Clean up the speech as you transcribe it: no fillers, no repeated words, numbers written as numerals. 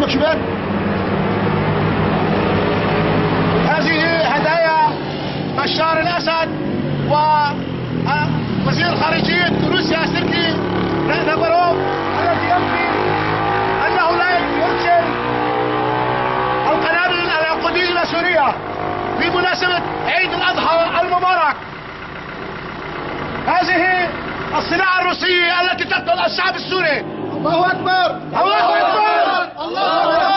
شباب، هذه هدايا بشار الأسد ووزير خارجية روسيا سيرجي لافروف الذي ينفي أنه لا يرسل القنابل العنقودية إلى سوريا بمناسبة عيد الأضحى المبارك. هذه الصناعة الروسية التي تقتل الشعب السوري. الله أكبر، الله أكبر، الله أكبر.